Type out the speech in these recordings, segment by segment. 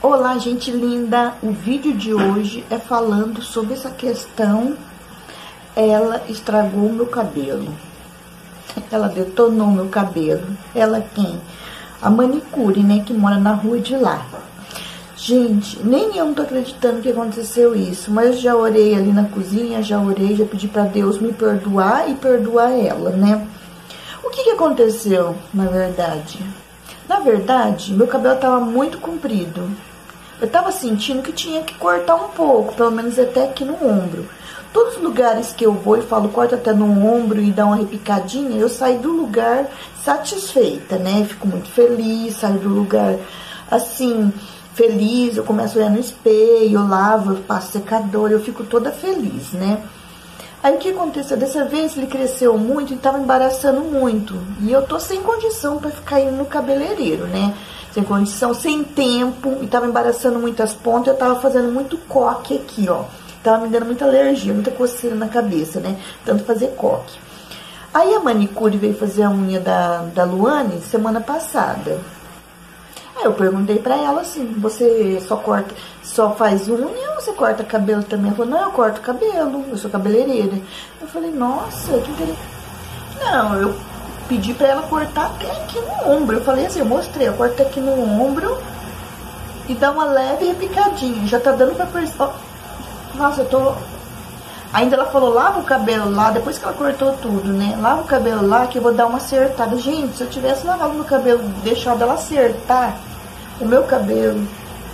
Olá, gente linda! O vídeo de hoje é falando sobre essa questão. Ela estragou meu cabelo. Ela detonou meu cabelo. Ela quem? A manicure, né? Que mora na rua de lá. Gente, nem eu não tô acreditando que aconteceu isso. Mas eu já orei ali na cozinha, já orei, já pedi pra Deus me perdoar e perdoar ela, né? O que aconteceu, na verdade? Na verdade, meu cabelo tava muito comprido. Eu tava sentindo que tinha que cortar um pouco, pelo menos até aqui no ombro. Todos os lugares que eu vou e falo, corta até no ombro e dá uma repicadinha, eu saio do lugar satisfeita, né? Fico muito feliz, saio do lugar assim, feliz, eu começo a olhar no espelho, eu lavo, eu passo secador, eu fico toda feliz, né? Aí o que aconteceu? Dessa vez ele cresceu muito e tava embaraçando muito. E eu tô sem condição pra ficar indo no cabeleireiro, né? Sem condição, sem tempo, e tava embaraçando muitas pontas, eu tava fazendo muito coque aqui, ó. Tava me dando muita alergia, muita coceira na cabeça, né? Tanto fazer coque. Aí a manicure veio fazer a unha da Luane semana passada. Aí eu perguntei pra ela assim, você só faz unha ou você corta cabelo também? Ela falou, não, eu corto cabelo, eu sou cabeleireira. Eu falei, nossa, que interessante. Não, eu pedi pra ela cortar até aqui no ombro. Eu falei assim, eu mostrei, eu corto aqui no ombro e dá uma leve repicadinha. Já tá dando pra perceber. Nossa, eu tô... Ainda ela falou, lava o cabelo lá, depois que ela cortou tudo, né? Lava o cabelo lá que eu vou dar uma acertada. Gente, se eu tivesse lavado meu cabelo, deixado ela acertar o meu cabelo,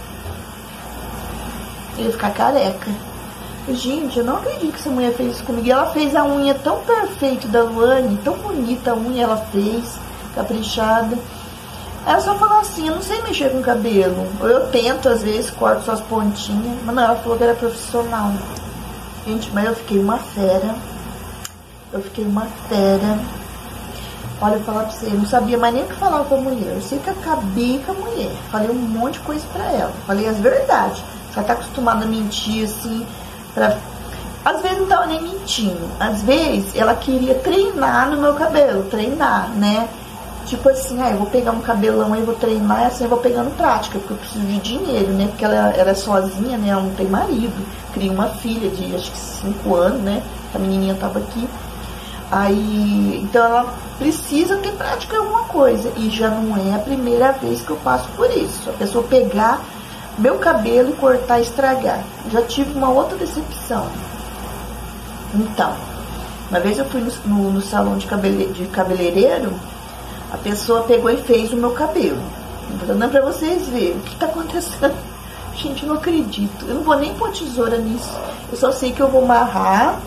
eu ia ficar careca. Gente, eu não acredito que essa mulher fez isso comigo. E ela fez a unha tão perfeita da Luane, tão bonita a unha ela fez, caprichada. Ela só falou assim, eu não sei mexer com cabelo. Eu tento, às vezes, corto só as pontinhas. Mas não, ela falou que era profissional. Gente, mas eu fiquei uma fera. Eu fiquei uma fera. Olha, eu falar pra você, eu não sabia mais nem o que falar com a mulher. Eu sei que eu acabei com a mulher. Falei um monte de coisa pra ela. Falei as verdades. Ela tá acostumada a mentir, assim... Às vezes não tava nem mentindo. Às vezes ela queria treinar no meu cabelo. Treinar, né? Tipo assim, eu vou pegar um cabelão aí, vou treinar, assim eu vou pegando prática, porque eu preciso de dinheiro, né? Porque ela é sozinha, né? Ela não tem marido. Cria uma filha de acho que 5 anos, né? A menininha tava aqui. Aí, então ela precisa ter prática em alguma coisa. E já não é a primeira vez que eu passo por isso. A pessoa pegar meu cabelo e cortar e estragar. Já tive uma outra decepção. Então, uma vez eu fui no salão de cabeleireiro, a pessoa pegou e fez o meu cabelo. Vou dando pra vocês verem o que tá acontecendo. Gente, eu não acredito. Eu não vou nem pôr tesoura nisso. Eu só sei que eu vou amarrar.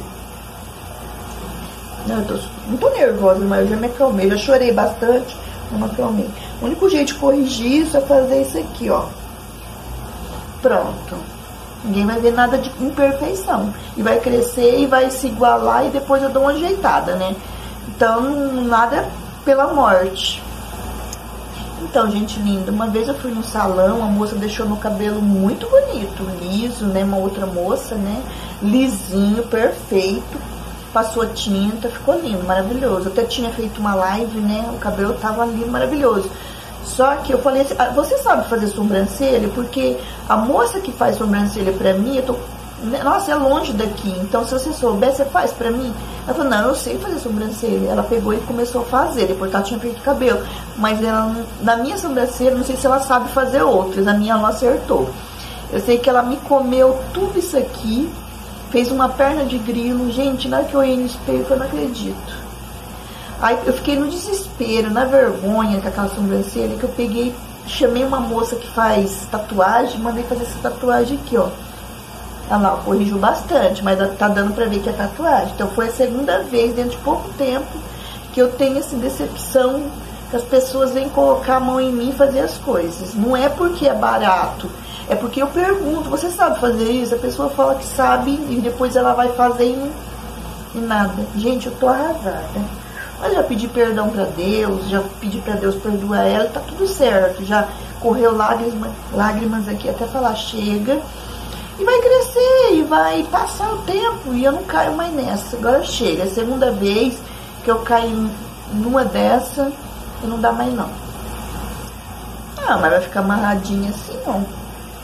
Não tô nervosa, mas eu já me acalmei. Já chorei bastante, não me acalmei. O único jeito de corrigir isso é fazer isso aqui, ó. Pronto. Ninguém vai ver nada de imperfeição. E vai crescer e vai se igualar e depois eu dou uma ajeitada, né? Então, nada pela morte. Então, gente linda, uma vez eu fui no salão, a moça deixou meu cabelo muito bonito, liso, né? Uma outra moça, né? Lisinho, perfeito. Passou tinta, ficou lindo, maravilhoso. Eu até tinha feito uma live, né? O cabelo tava lindo, maravilhoso. Só que eu falei assim, você sabe fazer sobrancelha? Porque a moça que faz sobrancelha pra mim, eu tô... Nossa, é longe daqui, então se você souber, você faz pra mim? Ela falou, não, eu sei fazer sobrancelha. Ela pegou e começou a fazer, depois ela tinha feito cabelo. Mas ela, na minha sobrancelha, não sei se ela sabe fazer outras, a minha ela não acertou. Eu sei que ela me comeu tudo isso aqui, fez uma perna de grilo. Gente, na hora que eu olhei no espelho, eu não acredito. Aí eu fiquei no desespero, na vergonha com aquela sobrancelha, que eu peguei, chamei uma moça que faz tatuagem, mandei fazer essa tatuagem aqui, ó. Olha lá, corrigiu bastante, mas tá dando pra ver que é tatuagem. Então foi a segunda vez, dentro de pouco tempo, que eu tenho essa decepção, que as pessoas vêm colocar a mão em mim e fazer as coisas. Não é porque é barato, é porque eu pergunto, você sabe fazer isso? A pessoa fala que sabe e depois ela vai fazer e nada. Gente, eu tô arrasada. Mas já pedi perdão pra Deus, já pedi pra Deus perdoar ela, tá tudo certo. Já correu lágrimas aqui até falar chega. E vai crescer, e vai passar o tempo, e eu não caio mais nessa. Agora chega, é a segunda vez que eu caio numa dessa e não dá mais não. Ah, mas vai ficar amarradinha assim não.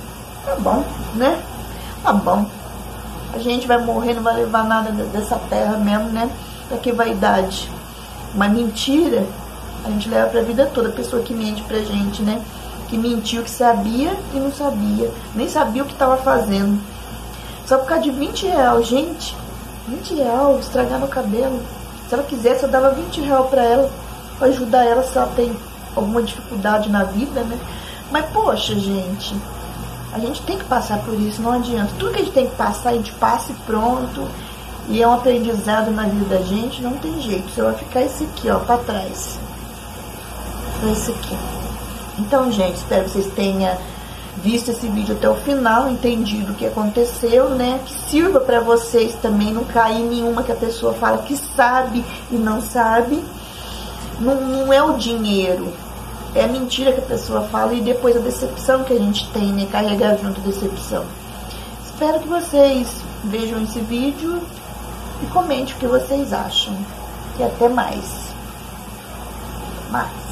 Tá bom, né? Tá bom. A gente vai morrer, não vai levar nada dessa terra mesmo, né? Pra que vaidade? Uma mentira, a gente leva pra vida toda. A pessoa que mente pra gente, né? Que mentiu, que sabia e não sabia. Nem sabia o que tava fazendo. Só por causa de 20 reais, gente. 20 reais, estragar no cabelo. Se ela quisesse, eu dava 20 reais pra ela. Pra ajudar ela se ela tem alguma dificuldade na vida, né? Mas, poxa, gente, a gente tem que passar por isso, não adianta. Tudo que a gente tem que passar, a gente passa e pronto. E é um aprendizado na vida da gente, não tem jeito. Você vai ficar esse aqui, ó, pra trás. Esse aqui. Então, gente, espero que vocês tenham visto esse vídeo até o final, entendido o que aconteceu, né? Que sirva pra vocês também não cair em nenhuma que a pessoa fala que sabe e não sabe. Não é o dinheiro, é a mentira que a pessoa fala e depois a decepção que a gente tem, né? Carregar junto a decepção. Espero que vocês vejam esse vídeo e comentem o que vocês acham. E até mais.